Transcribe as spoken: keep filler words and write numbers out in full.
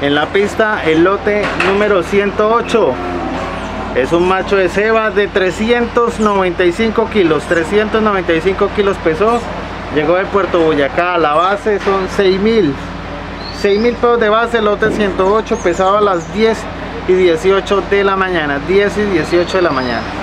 En la pista el lote número ciento ocho. Es un macho de ceba de trescientos noventa y cinco kilos. trescientos noventa y cinco kilos pesó. Llegó de Puerto Boyacá. La base son seis mil. seis mil pesos de base, lote ciento ocho. Pesado a las diez y dieciocho de la mañana. diez y dieciocho de la mañana.